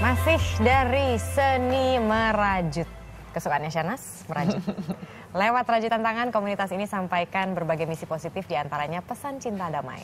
Masih dari seni merajut. Kesukaannya Shanas, merajut. Lewat rajutan tangan, komunitas ini sampaikan berbagai misi positif, diantaranya pesan cinta damai.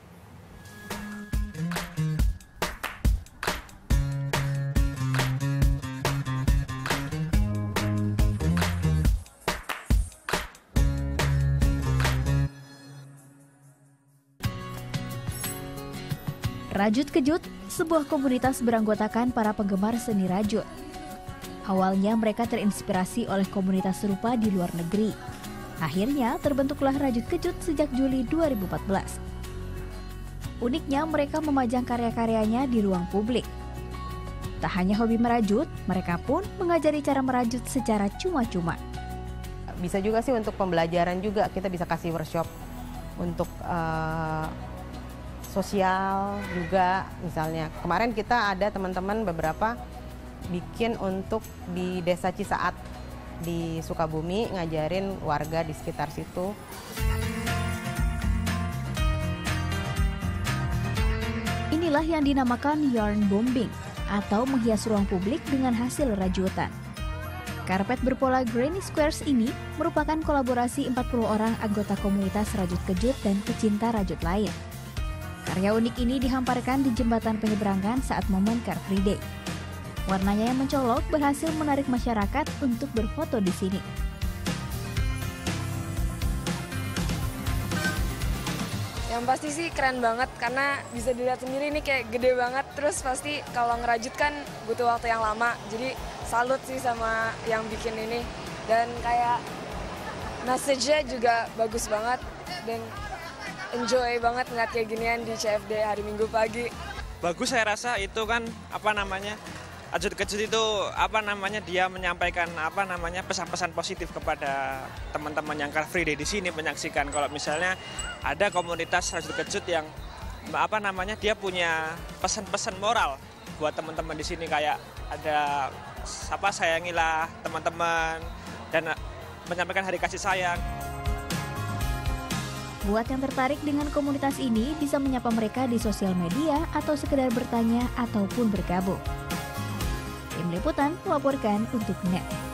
Rajut Kejut, sebuah komunitas beranggotakan para penggemar seni rajut. Awalnya mereka terinspirasi oleh komunitas serupa di luar negeri. Akhirnya terbentuklah Rajut Kejut sejak Juli 2014. Uniknya mereka memajang karya-karyanya di ruang publik. Tak hanya hobi merajut, mereka pun mengajari cara merajut secara cuma-cuma. Bisa juga sih untuk pembelajaran juga, kita bisa kasih workshop untuk sosial juga. Misalnya kemarin kita ada teman-teman beberapa bikin untuk di Desa Cisaat di Sukabumi, ngajarin warga di sekitar situ. Inilah yang dinamakan yarn bombing atau menghias ruang publik dengan hasil rajutan. Karpet berpola granny squares ini merupakan kolaborasi 40 orang anggota komunitas Rajut Kejut dan pecinta rajut lain. Karya unik ini dihamparkan di jembatan penyeberangan saat momen Car Free Day. Warnanya yang mencolok berhasil menarik masyarakat untuk berfoto di sini. Yang pasti sih keren banget karena bisa dilihat sendiri ini kayak gede banget. Terus pasti kalau ngerajut kan butuh waktu yang lama. Jadi salut sih sama yang bikin ini. Dan kayak message-nya juga bagus banget. Dan enjoy banget ngeliat kayak ginian di CFD hari Minggu pagi. Bagus, saya rasa itu kan Rajut Kejut itu dia menyampaikan pesan-pesan positif kepada teman-teman yang Car Free Day di sini, menyaksikan kalau misalnya ada komunitas Rajut Kejut yang dia punya pesan-pesan moral buat teman-teman di sini, kayak ada sayangilah teman-teman dan menyampaikan hari kasih sayang. Buat yang tertarik dengan komunitas ini bisa menyapa mereka di sosial media atau sekedar bertanya ataupun bergabung. Tim Liputan melaporkan untuk NET.